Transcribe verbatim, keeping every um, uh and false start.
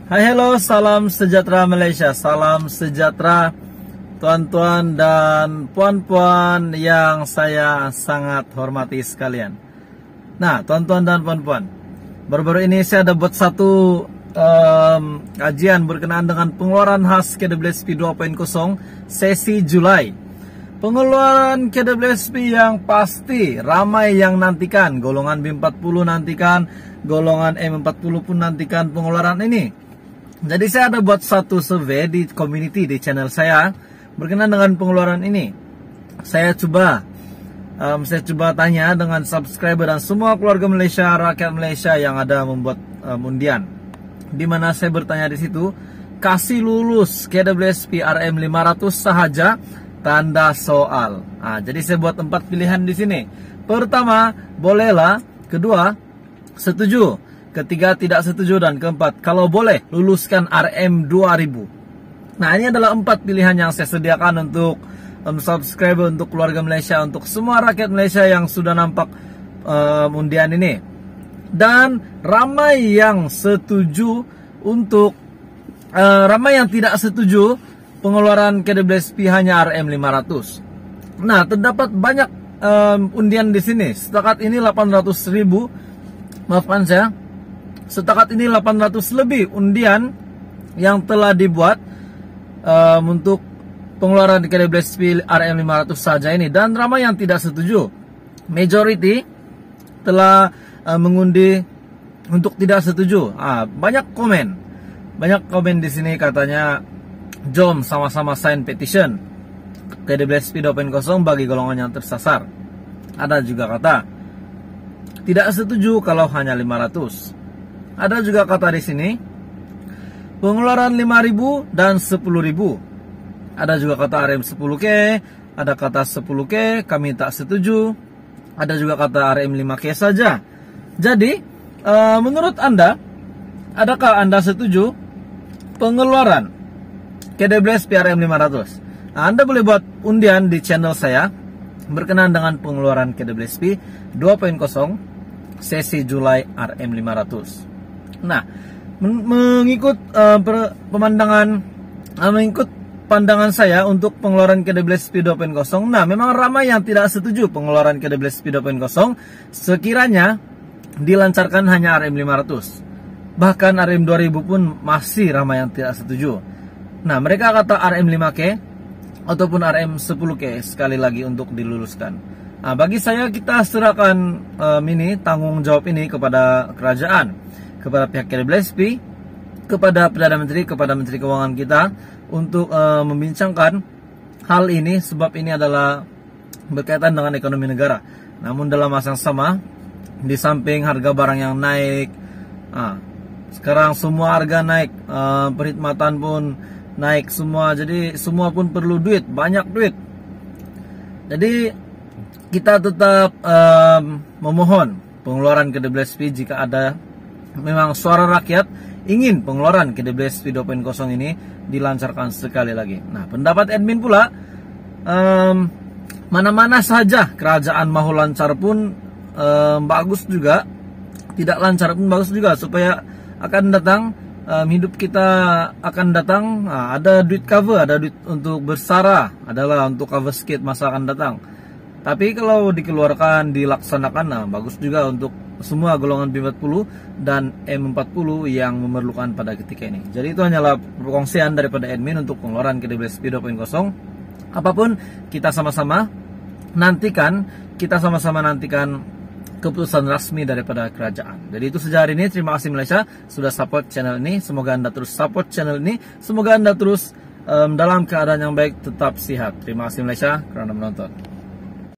Hai, hello, salam sejahtera Malaysia, salam sejahtera tuan-tuan dan puan-puan yang saya sangat hormati sekalian. Nah, tuan-tuan dan puan-puan, baru-baru ini saya ada buat satu um, kajian berkenaan dengan pengeluaran khas K W S P dua titik nol sesi Julai. Pengeluaran K W S P yang pasti ramai yang nantikan, golongan B empat puluh nantikan, golongan M empat puluh pun nantikan pengeluaran ini. Jadi saya ada buat satu survei di community di channel saya berkenaan dengan pengeluaran ini. Saya coba um, saya coba tanya dengan subscriber dan semua keluarga Malaysia, rakyat Malaysia yang ada membuat um, undian. Di mana saya bertanya di situ, kasih lulus K W S P R M lima ratus sahaja, tanda soal. Nah, jadi saya buat empat pilihan di sini. Pertama, bolehlah. Kedua, setuju. Ketiga, tidak setuju. Dan keempat, kalau boleh, luluskan R M dua ribu. Nah, ini adalah empat pilihan yang saya sediakan untuk um, subscriber, untuk keluarga Malaysia, untuk semua rakyat Malaysia yang sudah nampak um, undian ini. Dan ramai yang setuju untuk uh, ramai yang tidak setuju pengeluaran K W S P hanya R M lima ratus. Nah, terdapat banyak um, undian di sini. Setakat ini delapan ratus ribu. Maafkan saya. Setakat ini delapan ratus lebih undian yang telah dibuat um, untuk pengeluaran K W S P R M lima ratus saja ini. Dan ramai yang tidak setuju. Majority telah uh, mengundi untuk tidak setuju. Ah, banyak komen. Banyak komen di sini katanya, jom sama-sama sign petition K W S P dua titik nol bagi golongan yang tersasar. Ada juga kata tidak setuju kalau hanya lima ratus. Ada juga kata di sini pengeluaran lima ribu dan sepuluh ribu. Ada juga kata R M sepuluh K, ada kata sepuluh K, kami tak setuju. Ada juga kata R M lima K saja. Jadi, uh, menurut Anda, adakah Anda setuju pengeluaran K W S P R M lima ratus? Nah, Anda boleh buat undian di channel saya berkenaan dengan pengeluaran K W S P dua titik nol sesi Julai R M lima ratus. Nah, mengikut uh, pemandangan uh, mengikut pandangan saya untuk pengeluaran K W S P dua titik nol. Nah, memang ramai yang tidak setuju pengeluaran K W S P dua titik nol sekiranya dilancarkan hanya R M lima ratus. Bahkan R M dua ribu pun masih ramai yang tidak setuju. Nah, mereka kata R M lima K ataupun R M sepuluh K sekali lagi untuk diluluskan. Nah, bagi saya kita serahkan um, ini tanggung jawab ini kepada kerajaan, kepada pihak K W S P, kepada Perdana Menteri, kepada Menteri Keuangan kita untuk uh, membincangkan hal ini, sebab ini adalah berkaitan dengan ekonomi negara. Namun dalam masa yang sama, di samping harga barang yang naik, ah, sekarang semua harga naik, uh, perkhidmatan pun naik semua, jadi semua pun perlu duit, banyak duit. Jadi kita tetap um, memohon pengeluaran K W S P jika ada memang suara rakyat ingin pengeluaran K W S P dua titik nol ini dilancarkan sekali lagi. Nah, pendapat admin pula, mana-mana um, saja kerajaan mau lancar pun um, bagus juga, tidak lancar pun bagus juga, supaya akan datang um, hidup kita akan datang, nah, ada duit cover, ada duit untuk bersara, adalah untuk cover sikit masa akan datang. Tapi kalau dikeluarkan, dilaksanakan, nah, bagus juga untuk semua golongan B empat puluh dan M empat puluh yang memerlukan pada ketika ini. Jadi itu hanyalah perkongsian daripada admin untuk pengeluaran K W S P dua titik nol. Apapun, kita sama-sama nantikan, kita sama-sama nantikan keputusan resmi daripada kerajaan. Jadi itu saja hari ini. Terima kasih Malaysia sudah support channel ini. Semoga Anda terus support channel ini. Semoga Anda terus um, dalam keadaan yang baik, tetap sihat. Terima kasih Malaysia kerana menonton.